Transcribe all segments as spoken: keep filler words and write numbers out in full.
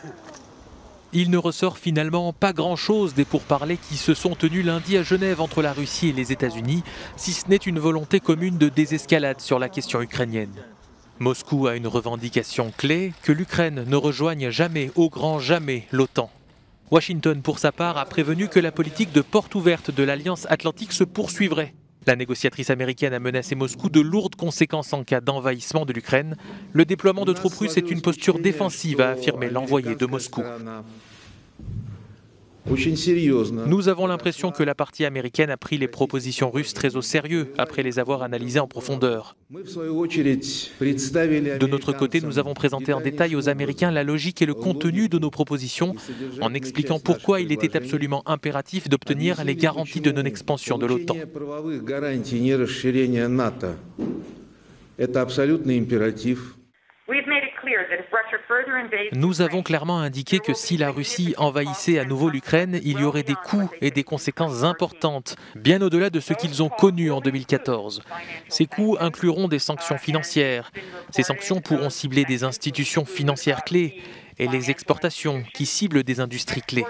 Il ne ressort finalement pas grand-chose des pourparlers qui se sont tenus lundi à Genève entre la Russie et les États-Unis, si ce n'est une volonté commune de désescalade sur la question ukrainienne. Moscou a une revendication clé, que l'Ukraine ne rejoigne jamais, au grand jamais, l'OTAN. Washington, pour sa part, a prévenu que la politique de porte ouverte de l'Alliance Atlantique se poursuivrait. La négociatrice américaine a menacé Moscou de lourdes conséquences en cas d'envahissement de l'Ukraine. Le déploiement de troupes russes est une posture défensive, a affirmé l'envoyé de Moscou. Nous avons l'impression que la partie américaine a pris les propositions russes très au sérieux, après les avoir analysées en profondeur. De notre côté, nous avons présenté en détail aux Américains la logique et le contenu de nos propositions, en expliquant pourquoi il était absolument impératif d'obtenir les garanties de non-expansion de l'OTAN. Nous avons clairement indiqué que si la Russie envahissait à nouveau l'Ukraine, il y aurait des coûts et des conséquences importantes, bien au-delà de ce qu'ils ont connu en deux mille quatorze. Ces coûts incluront des sanctions financières. Ces sanctions pourront cibler des institutions financières clés et les exportations qui ciblent des industries clés.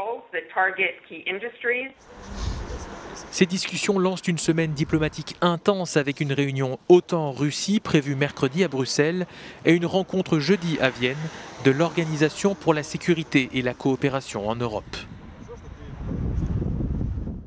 Ces discussions lancent une semaine diplomatique intense avec une réunion OTAN-Russie prévue mercredi à Bruxelles et une rencontre jeudi à Vienne de l'Organisation pour la sécurité et la coopération en Europe.